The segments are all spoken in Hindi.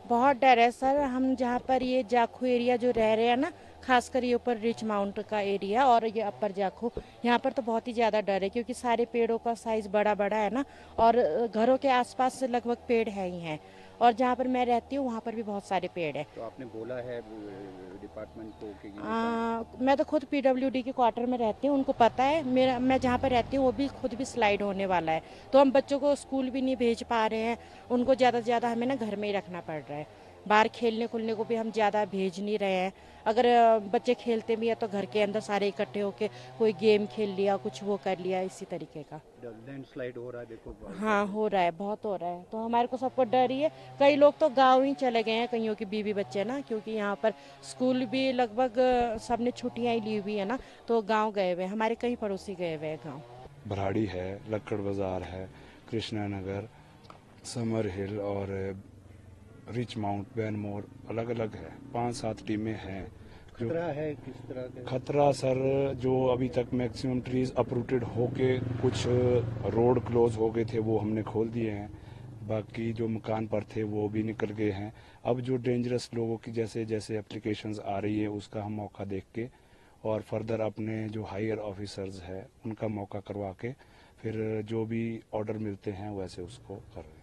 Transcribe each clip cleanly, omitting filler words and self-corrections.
बहुत डर है सर। हम जहाँ पर ये जाखू एरिया जो रह रहे हैं ना, खासकर ये ऊपर रिच माउंट का एरिया और ये अपर जाखू, यहाँ पर तो बहुत ही ज़्यादा डर है क्योंकि सारे पेड़ों का साइज़ बड़ा बड़ा है ना। और घरों के आसपास लगभग पेड़ है ही हैं। और जहाँ पर मैं रहती हूँ वहाँ पर भी बहुत सारे पेड़ है। तो आपने बोला है डिपार्टमेंट को कि ऐसा? मैं तो खुद पीडब्ल्यूडी के क्वार्टर में रहती हूँ, उनको पता है। मेरा मैं जहाँ पर रहती हूँ वो भी खुद भी स्लाइड होने वाला है। तो हम बच्चों को स्कूल भी नहीं भेज पा रहे हैं। उनको ज़्यादा से ज़्यादा हमें ना घर में ही रखना पड़ रहा है। बाहर खेलने खुलने को भी हम ज़्यादा भेज नहीं रहे हैं। अगर बच्चे खेलते भी हैं तो घर के अंदर सारे इकट्ठे होके कोई गेम खेल लिया, कुछ वो कर लिया, इसी तरीके का। लैंडस्लाइड हो रहा है, देखो इधर हाँ, भी। हो रहा है, बहुत हो रहा है। तो हमारे को सबको डर ही है। कई लोग तो गांव ही चले गए हैं, कईयों की बीवी बच्चे ना, क्योंकि यहाँ पर स्कूल भी लगभग सबने छुट्टियां ही ली हुई है ना। तो गांव गए हुए हैं, हमारे कई पड़ोसी गए हुए हैं गांव। भराड़ी है, लक्कड़ बाज़ार है, कृष्णा नगर, समर हिल और रिच माउंट, बैनमोर, अलग अलग है। 5-7 टीमें हैं। जो खतरा है किस तरह का? खतरा सर, जो अभी तक मैक्सिमम ट्रीज अपरूटेड होके कुछ रोड क्लोज हो गए थे वो हमने खोल दिए हैं। बाकी जो मकान पर थे वो भी निकल गए हैं। अब जो डेंजरस लोगों की जैसे जैसे एप्लीकेशंस आ रही है उसका हम मौका देख के और फर्दर अपने जो हायर ऑफिसर्स है उनका मौका करवा के फिर जो भी ऑर्डर मिलते हैं वैसे उसको कर रहे हैं।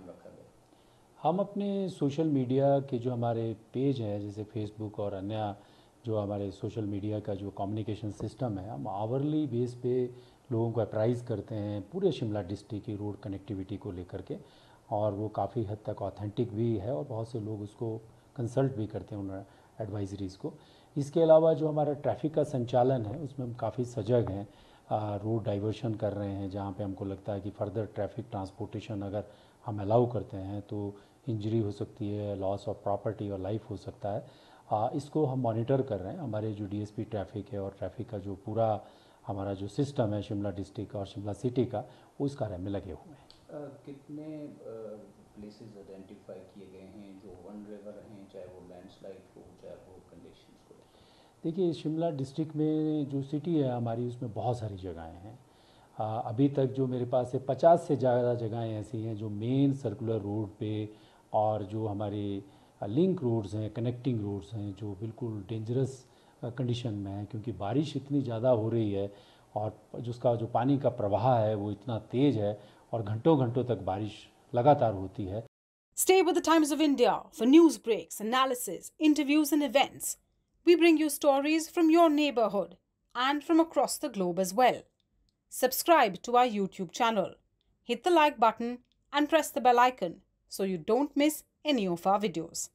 हम अपने सोशल मीडिया के जो हमारे पेज हैं जैसे फेसबुक और अन्य जो हमारे सोशल मीडिया का जो कम्युनिकेशन सिस्टम है, हम आवरली बेस पे लोगों को अप्राइज़ करते हैं पूरे शिमला डिस्ट्रिक्ट की रोड कनेक्टिविटी को लेकर के। और वो काफ़ी हद तक ऑथेंटिक भी है और बहुत से लोग उसको कंसल्ट भी करते हैं उन एडवाइजरीज़ को। इसके अलावा जो हमारा ट्रैफिक का संचालन है उसमें हम काफ़ी सजग हैं। रोड डाइवर्शन कर रहे हैं जहाँ पे हमको लगता है कि फ़र्दर ट्रैफिक ट्रांसपोर्टेशन अगर हम अलाउ करते हैं तो इंजरी हो सकती है, लॉस ऑफ प्रॉपर्टी और लाइफ हो सकता है। इसको हम मॉनिटर कर रहे हैं। हमारे जो डीएसपी ट्रैफिक है और ट्रैफिक का जो पूरा हमारा जो सिस्टम है शिमला डिस्ट्रिक्ट और शिमला सिटी का, उस कार्य में लगे हुए हैं। कितने प्लेसेस आइडेंटिफाई किए गए हैं जो वनरेबल हैं, चाहे वो लैंडस्लाइड हो चाहे वो कंडीशंस को? देखिए, शिमला डिस्ट्रिक्ट में जो सिटी है हमारी उसमें बहुत सारी जगहें हैं। अभी तक जो मेरे पास है 50 से ज़्यादा जगहें ऐसी हैं जो मेन सर्कुलर रोड पे और जो हमारे लिंक रोड्स हैं, कनेक्टिंग रोड्स हैं, जो बिल्कुल डेंजरस कंडीशन में है क्योंकि बारिश इतनी ज़्यादा हो रही है और जिसका जो पानी का प्रवाह है वो इतना तेज़ है और घंटों घंटों तक बारिश लगातार होती है। Stay with the Times of India for news breaks, analysis, interviews, and events. We bring you stories from your neighborhood and from across the globe as well. Subscribe to our YouTube channel. Hit the like button and press the bell icon so you don't miss any of our videos.